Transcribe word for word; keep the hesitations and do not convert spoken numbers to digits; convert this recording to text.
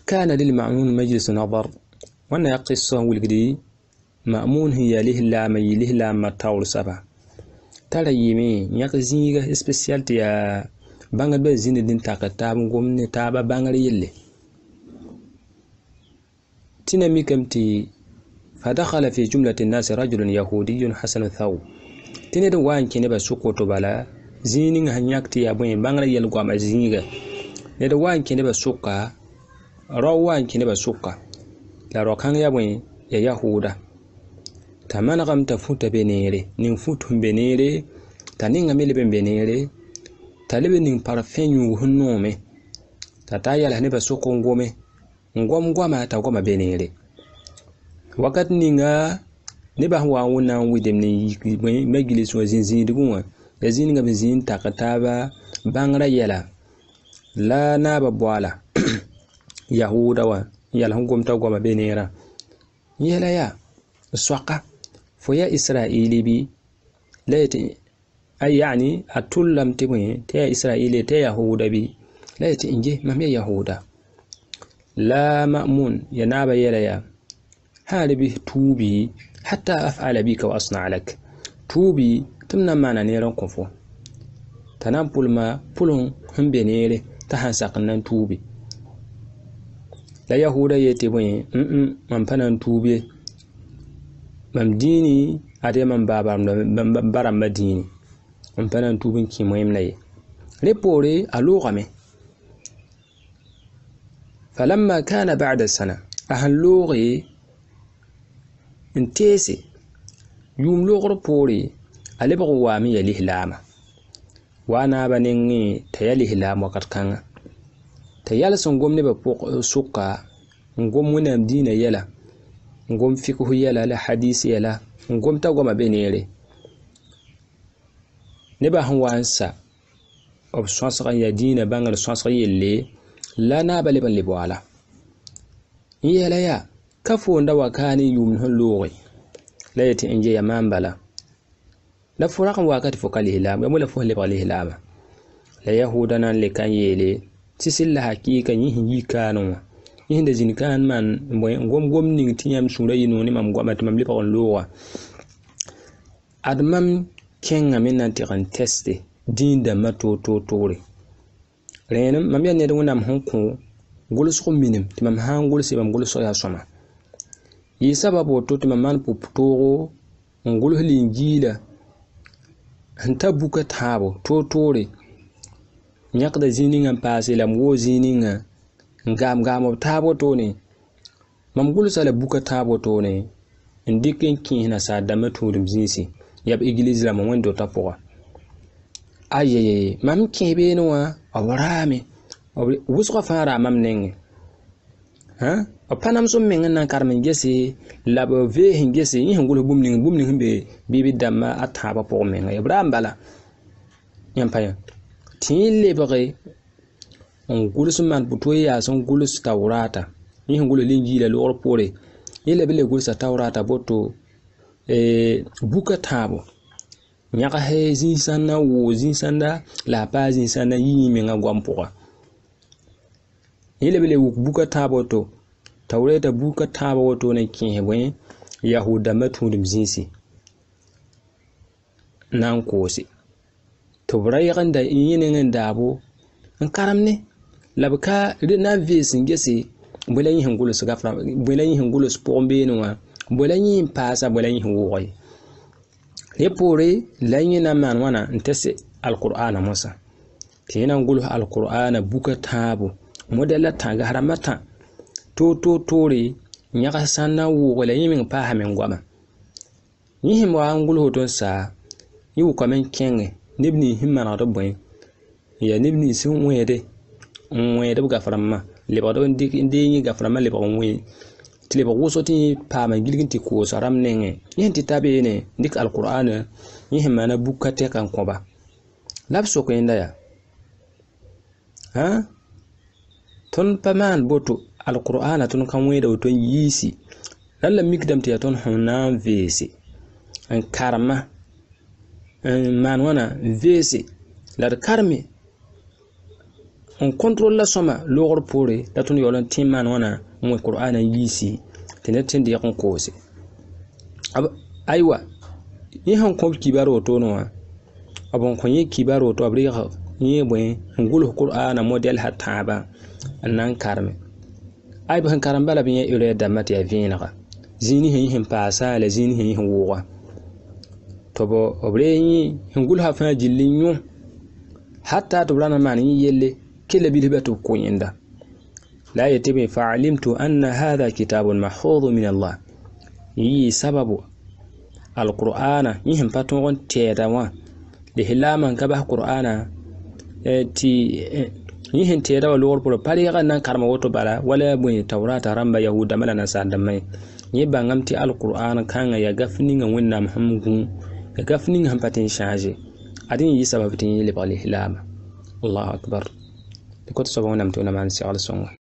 كان للمأمون مجلس نظر وانا قصة والقدي مأمون هي له لا مي له لا ما تاول سبا ترى يمي ياك زينغا سبيسيالتي يا بانغ با زين دين تاك تاب غومني تابا بانغ يلي تنمي كمتي فدخل في جملة الناس رجل يهودي حسن الثوب تني دو وان كني با سوكوتو بالا زينين هنياكتي يا بوين بانغ يل غوام زينغا ne da wan kine ba suka raw wan kine ba suka la ro kan ya bwen ya yahuda tamana kam ta futa benere nin futum benere taninga mele ben benere talibe nin parfum yu hunnome tata yala ne ba soko ngome ngom ngoma ta goma benere wakat ninga ne ba wa wona widem ni magilis wa zinzin duwa ya zinga bezin takataba bangra yala la naba bwala yahuda wa yala hungum ta goma benera yela ya swaqa foya israeli bi layti ay yani atullam tibwe ta israeli ta yahuda bi layti inje mamya yahuda la ma'mun ya naba yela ya hali bi tubi hatta af'ala bika wa asna lak tubi tumna mana ne ran kofo tanan pulma pulun humbe nere ta hansaqnan tubi la yahuda yete boye mm man panan tubi mam dini ade man babar baram madini man panan tubin ki moyem naye repore alugame falamma kana ba'da sana ahal lughi intesi yum lugro pore alebgo wami ya lihlama wana baningi tayali hilama katkanga tayala songom ne ba suka ngom wona dina yala ngom fikhu yala la hadisi yala ngom ta goma benere ne ba hanwansa ob sonsra ya dina bangal sonsra yelle la na bale ban libwala yela ya kafo nda wakani yum huluri la yati inje ya mambala la furaqan wakati fokali hilama ya mula fo libali hilama la yahudana le kan yele tisilla hakika yihin yikano yihin da jinkan man ngom gom ning tiyam sura yino ni mam gomat mam lipa on lowa admam kenga minan tiran teste dinda mato to tore renam mam ya ne da wonam honko gulus ko minim timam hangul se mam gulus ya soma yi sababu to timam man puptoro ngul hilingila hanta buka tabo to tore nyakda zininga pase la mo zininga ngam ngam tabo to ne mam gulu sala buka tabo to ne ndikin kin na sa dama turum zinsi yab igiliz la mo wendo tapoa ayeye mam kebe no wa awrame wusqa fara mam nenge ha apanam so menga nan karmen gese labo ve hingese yin gulu bumning bumning be bibi damma ataba po menga ibrahim bala yampaya tille bage on gulus man buto ya son gulus tawrata yin gulu linjila lo pore yele bele gulus tawrata boto e buka tabo nyaka he zinsana wo zinsanda la pa zinsana yi menga gwampoa yele bele buka tabo to tawreta buka tabo woto ne kin hebwe yahuda matundum zinsi nan kosi to brayigan da yinin dabo an karamne labka na vesin gese bulan yin gulus gafra bulan yin gulus pombe no bulan yin pasa bulan yin woy lepore lanyina man wana ntese alqur'ana musa tinan gulu alqur'ana buka tabo modela tanga haramata to to tore nyaka sanna wo wala yimin pa ha men gwama yihim wa angul hoton sa yu komen kenge nibni himma na dobboy ya nibni sun wede wede buga faramma le ba don dik indi ni ga faramma le ba won tile ba wosoti pa ma gilginti ko saram nenge yenti tabe ne dik alqur'ana yihim mana bukate kan ko ba labso ko indaya ha ton paman boto alqur'ana tun kan weda ton yisi lalla mikdam te ton hona vese an karma an man wana vese lar karme on contrôle la soma logor pore da tun yolan timman wana mo qur'ana yisi tenetin de yakon kose aywa yi han ko kibaro to no abon ko yi kibaro to abri yi boy ngul qur'ana model hataba annan karme ay ban karambala bi ire da mati ya vinaka zini hin hin pasa la zini hin hin wowa to bo obre yi ngul ha fa jillinyo hatta to brana mani yelle kila bi libatu ko yinda la yatibi fa'alimtu anna hadha kitabun mahfuz min Allah yi sababu alqur'ana yi hin patun won teda wa de hilaman ka ba qur'ana ti yi hin teda wa lor por pari ga nan karma woto bala wala bun tawrata ramba yahuda mala na sandamai yi bangamti alqur'ana kan ya gafni nga wonna muhammadu ya gafni nga patin changer adin yi sababu tin yi le par hilama Allahu akbar. Écoute, ça va, on a un petit peu de